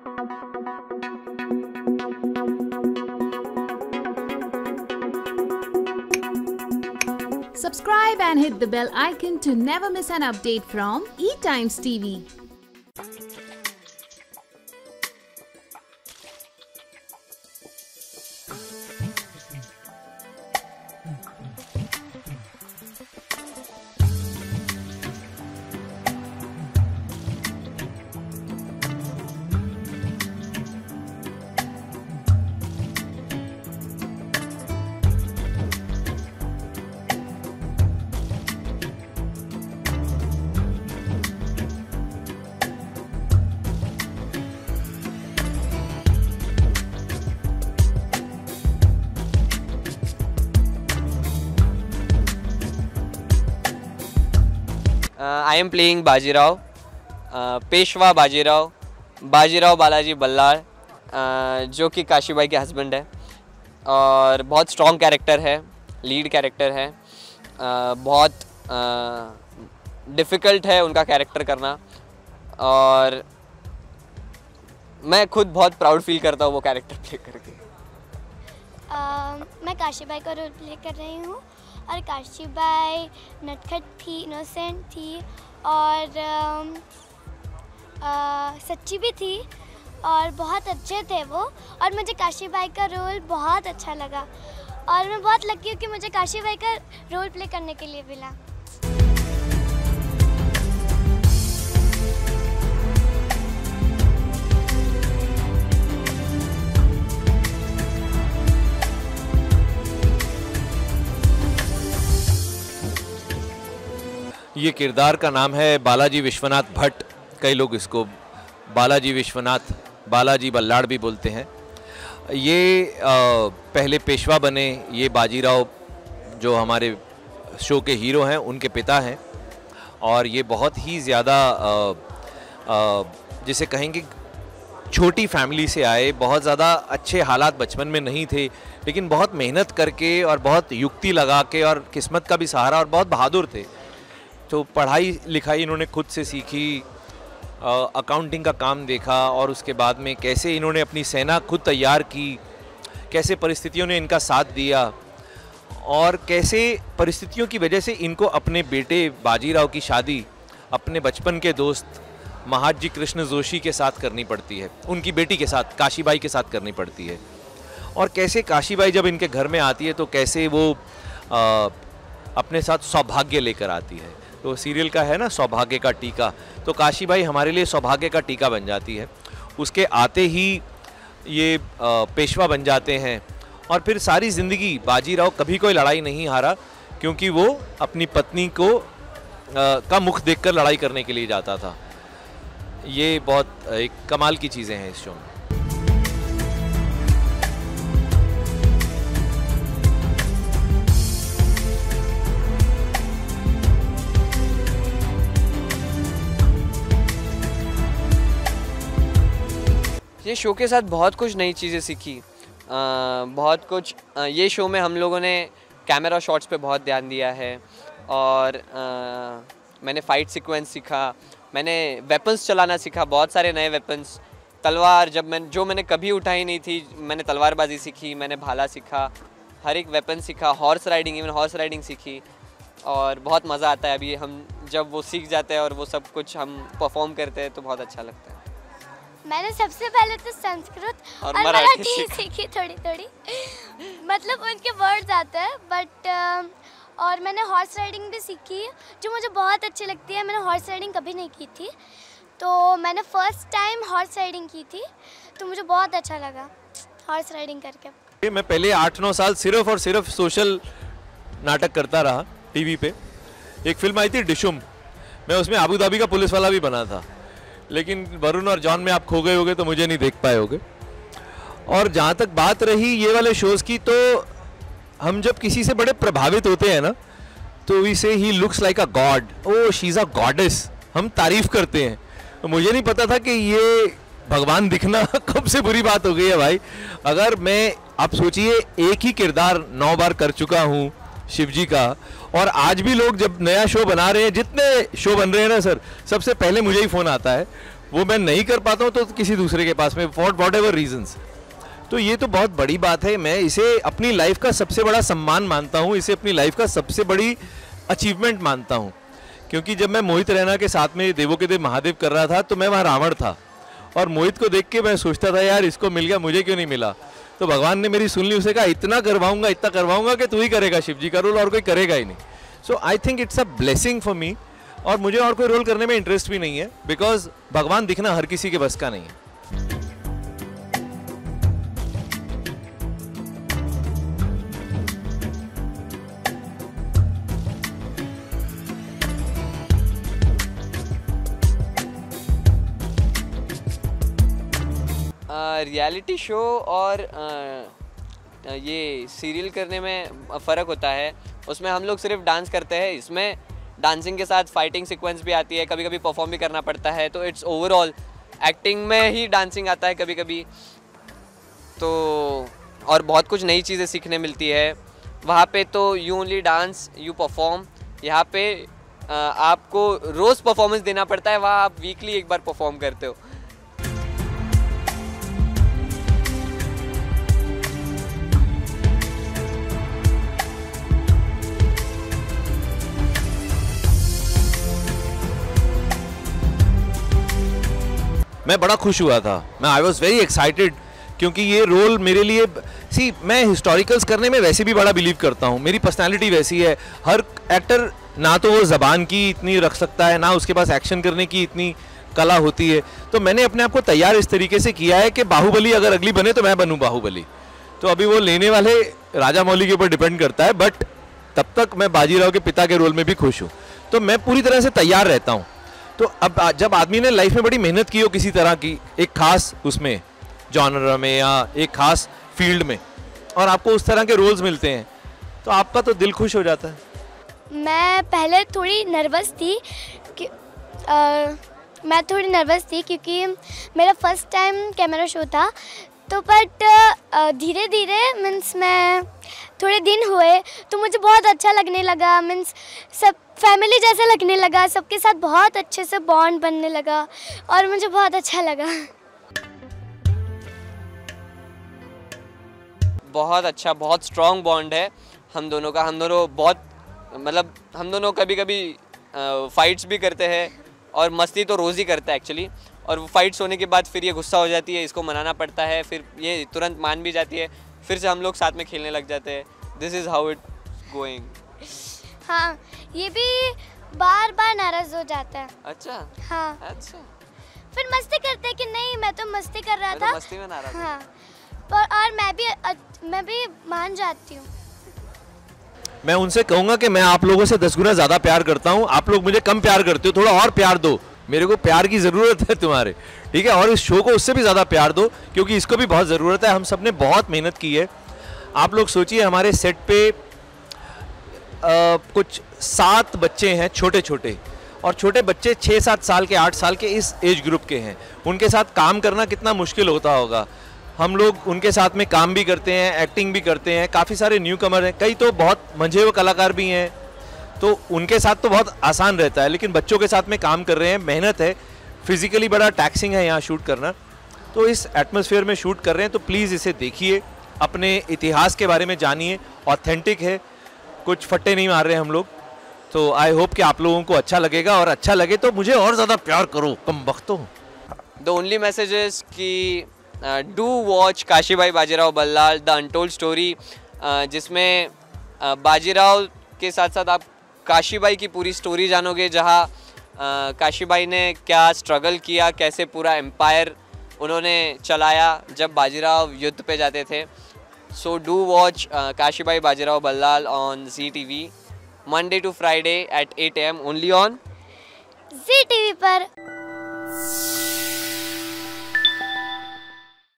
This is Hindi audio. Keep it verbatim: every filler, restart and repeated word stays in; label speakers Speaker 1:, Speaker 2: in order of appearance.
Speaker 1: Subscribe and hit the bell icon to never miss an update from E-Times T V.
Speaker 2: I am playing Bajirao, Peshwa Bajirao, Bajirao Balaji Ballal, uh, जो कि काशीबाई के हस्बैंड है और बहुत स्ट्रॉन्ग कैरेक्टर है, लीड कैरेक्टर है। uh, बहुत डिफ़िकल्ट uh, है उनका कैरेक्टर करना और मैं खुद बहुत प्राउड फील करता हूँ वो कैरेक्टर प्ले करके।
Speaker 3: uh, मैं काशीबाई का रोल प्ले कर रही हूँ और काशीबाई नटखट थी, इनोसेंट थी और आ, आ, सच्ची भी थी और बहुत अच्छे थे वो। और मुझे काशीबाई का रोल बहुत अच्छा लगा और मैं बहुत लकी हूँ कि मुझे काशीबाई का रोल प्ले करने के लिए मिला।
Speaker 4: ये किरदार का नाम है बालाजी विश्वनाथ भट्ट। कई लोग इसको बालाजी विश्वनाथ, बालाजी बल्लाड़ भी बोलते हैं। ये आ, पहले पेशवा बने। ये बाजीराव जो हमारे शो के हीरो हैं उनके पिता हैं और ये बहुत ही ज़्यादा जिसे कहेंगे छोटी फैमिली से आए। बहुत ज़्यादा अच्छे हालात बचपन में नहीं थे, लेकिन बहुत मेहनत करके और बहुत युक्ति लगा के और किस्मत का भी सहारा और बहुत बहादुर थे। तो पढ़ाई लिखाई इन्होंने खुद से सीखी, अकाउंटिंग का काम देखा और उसके बाद में कैसे इन्होंने अपनी सेना खुद तैयार की, कैसे परिस्थितियों ने इनका साथ दिया और कैसे परिस्थितियों की वजह से इनको अपने बेटे बाजीराव की शादी अपने बचपन के दोस्त महाजी कृष्ण जोशी के साथ करनी पड़ती है, उनकी बेटी के साथ, काशीबाई के साथ करनी पड़ती है। और कैसे काशीबाई जब इनके घर में आती है तो कैसे वो आ, अपने साथ सौभाग्य लेकर आती है। तो सीरियल का है ना सौभाग्य का टीका, तो काशीबाई हमारे लिए सौभाग्य का टीका बन जाती है। उसके आते ही ये पेशवा बन जाते हैं और फिर सारी ज़िंदगी बाजीराव कभी कोई लड़ाई नहीं हारा, क्योंकि वो अपनी पत्नी को आ, का मुख देखकर लड़ाई करने के लिए जाता था। ये बहुत एक कमाल की चीज़ें हैं इस शो में।
Speaker 2: ये शो के साथ बहुत कुछ नई चीज़ें सीखी, आ, बहुत कुछ आ, ये शो में हम लोगों ने कैमरा शॉट्स पे बहुत ध्यान दिया है और आ, मैंने फ़ाइट सीक्वेंस सीखा, मैंने वेपन्स चलाना सीखा, बहुत सारे नए वेपन्स, तलवार जब मैं जो मैंने कभी उठाई नहीं थी, मैंने तलवारबाजी सीखी, मैंने भाला सीखा, हर एक वेपन सीखा, horse riding, even horse riding सीखी और बहुत मज़ा आता है। अभी हम जब वो सीख जाते हैं और वो सब कुछ हम परफॉर्म करते हैं तो बहुत अच्छा लगता है।
Speaker 3: मैंने सबसे पहले तो संस्कृत और, और
Speaker 2: मराठी
Speaker 3: सीखी थोड़ी थोड़ी मतलब उनके वर्ड्स आते हैं बट और मैंने हॉर्स राइडिंग भी सीखी जो मुझे बहुत अच्छी लगती है। मैंने हॉर्स राइडिंग कभी नहीं की थी, तो मैंने फर्स्ट टाइम हॉर्स राइडिंग की थी, तो मुझे बहुत अच्छा लगा हॉर्स राइडिंग करके।
Speaker 4: मैं पहले आठ नौ साल सिर्फ और सिर्फ सोशल नाटक करता रहा टीवी पे। एक फिल्म आई थी डिशुम, मैं उसमें आबू धाबी का पुलिस वाला भी बना था, लेकिन वरुण और जॉन में आप खो गए होगे तो मुझे नहीं देख पाए होगे। और जहाँ तक बात रही ये वाले शोज़ की, तो हम जब किसी से बड़े प्रभावित होते हैं ना तो we say he looks like a god, oh she is a goddess, हम तारीफ करते हैं। तो मुझे नहीं पता था कि ये भगवान दिखना कब से बुरी बात हो गई है भाई। अगर मैं, आप सोचिए, एक ही किरदार नौ बार कर चुका हूँ शिव जी का, और आज भी लोग जब नया शो बना रहे हैं, जितने शो बन रहे हैं ना सर, सबसे पहले मुझे ही फ़ोन आता है, वो मैं नहीं कर पाता हूँ तो किसी दूसरे के पास में, फॉर वॉट एवर रीजन्स। तो ये तो बहुत बड़ी बात है, मैं इसे अपनी लाइफ का सबसे बड़ा सम्मान मानता हूँ, इसे अपनी लाइफ का सबसे बड़ी अचीवमेंट मानता हूँ। क्योंकि जब मैं मोहित रैना के साथ में देवों के देव महादेव कर रहा था तो मैं वहाँ रावण था, और मोहित को देख के मैं सोचता था यार इसको मिल गया, मुझे क्यों नहीं मिला। तो भगवान ने मेरी सुन ली, उसे कहा इतना करवाऊंगा इतना करवाऊंगा कि तू ही करेगा शिव जी का रोल, और कोई करेगा ही नहीं। So I think it's a blessing for me, और मुझे और कोई रोल करने में इंटरेस्ट भी नहीं है, बिकॉज भगवान दिखना हर किसी के बस का नहीं है।
Speaker 2: रियलिटी uh, शो और uh, ये सीरियल करने में फ़र्क होता है। उसमें हम लोग सिर्फ डांस करते हैं, इसमें डांसिंग के साथ फाइटिंग सीक्वेंस भी आती है, कभी कभी परफॉर्म भी करना पड़ता है। तो इट्स ओवरऑल एक्टिंग में ही डांसिंग आता है कभी कभी तो, और बहुत कुछ नई चीज़ें सीखने मिलती है वहाँ पे। तो you only dance you perform, यहाँ पे uh, आपको रोज़ परफॉर्मेंस देना पड़ता है, वहाँ आप वीकली एक बार परफॉर्म करते हो।
Speaker 4: मैं बड़ा खुश हुआ था, मैं आई वॉज वेरी एक्साइटेड, क्योंकि ये रोल मेरे लिए, सी मैं हिस्टोरिकल्स करने में वैसे भी बड़ा बिलीव करता हूँ, मेरी पर्सनालिटी वैसी है। हर एक्टर ना तो वो ज़बान की इतनी रख सकता है, ना उसके पास एक्शन करने की इतनी कला होती है। तो मैंने अपने आप को तैयार इस तरीके से किया है कि बाहुबली अगर अगली बने तो मैं बनूँ बाहुबली। तो अभी वो लेने वाले राजा मौली के ऊपर डिपेंड करता है, बट तब तक मैं बाजीराव के पिता के रोल में भी खुश हूँ। तो मैं पूरी तरह से तैयार रहता हूँ। तो अब जब आदमी ने लाइफ में बड़ी मेहनत की हो किसी तरह की, एक खास उसमें जॉनर में या एक खास फील्ड में, और आपको उस तरह के रोल्स मिलते हैं, तो आपका तो दिल खुश हो जाता है।
Speaker 3: मैं पहले थोड़ी नर्वस थी कि आ, मैं थोड़ी नर्वस थी क्योंकि मेरा फर्स्ट टाइम कैमरा शो था। तो बट धीरे धीरे मीन्स मैं थोड़े दिन हुए तो मुझे बहुत अच्छा लगने लगा, मीन्स सब फैमिली जैसा लगने लगा, सबके साथ बहुत अच्छे से बॉन्ड बनने लगा और मुझे बहुत अच्छा लगा।
Speaker 2: बहुत अच्छा, बहुत स्ट्रॉन्ग बॉन्ड है हम दोनों का। हम दोनों बहुत मतलब हम दोनों कभी कभी फाइट्स भी करते हैं, और मस्ती तो रोज़ ही करते हैं एक्चुअली। और वो फाइट्स होने के बाद फिर ये गुस्सा हो जाती है, इसको मनाना पड़ता है, फिर ये तुरंत मान भी जाती है, फिर से हम लोग साथ में खेलने लग जाते हैं। This is how it going.
Speaker 3: हाँ, ये भी बार बार नाराज़ हो जाता है।
Speaker 2: अच्छा
Speaker 3: हाँ,
Speaker 2: अच्छा।
Speaker 3: फिर मस्ती करते हैं कि नहीं मैं तो मस्ती कर रहा
Speaker 2: मैं तो
Speaker 3: था,
Speaker 2: मस्ती में नाराज़ हूँ।
Speaker 3: हाँ, पर और मैं भी मैं भी मान जाती हूँ।
Speaker 4: मैं उनसे कहूँगा कि मैं आप लोगों से दस गुना ज़्यादा प्यार करता हूँ, आप लोग मुझे कम प्यार करते हो, थोड़ा और प्यार दो, मेरे को प्यार की ज़रूरत है तुम्हारे, ठीक है। और इस शो को उससे भी ज़्यादा प्यार दो, क्योंकि इसको भी बहुत ज़रूरत है। हम सब ने बहुत मेहनत की है। आप लोग सोचिए, हमारे सेट पे आ, कुछ सात बच्चे हैं छोटे छोटे, और छोटे बच्चे छः सात साल के, आठ साल के इस एज ग्रुप के हैं। उनके साथ काम करना कितना मुश्किल होता होगा। हम लोग उनके साथ में काम भी करते हैं, एक्टिंग भी करते हैं। काफ़ी सारे न्यू कमर हैं, कई तो बहुत मंझे हुए कलाकार भी हैं, तो उनके साथ तो बहुत आसान रहता है। लेकिन बच्चों के साथ में काम कर रहे हैं, मेहनत है, फिजिकली बड़ा टैक्सिंग है यहाँ शूट करना। तो इस एटमॉस्फेयर में शूट कर रहे हैं, तो प्लीज़ इसे देखिए, अपने इतिहास के बारे में जानिए, ऑथेंटिक है, कुछ फट्टे नहीं मार रहे हम लोग। तो आई होप कि आप लोगों को अच्छा लगेगा, और अच्छा लगे तो मुझे और ज़्यादा प्यार करो, कम बख्तो।
Speaker 2: द ओनली मैसेज इज कि do watch Kashibai Bajirao Ballal the untold story, जिसमें uh, बाजीराव के साथ साथ आप काशीबाई की पूरी स्टोरी जानोगे, जहाँ uh, काशीबाई ने क्या स्ट्रगल किया, कैसे पूरा एम्पायर उन्होंने चलाया जब बाजीराव युद्ध पे जाते थे। So do watch Kashibai Bajirao Ballal on Zee T V Monday to Friday at eight A M only on
Speaker 3: Zee T V पर।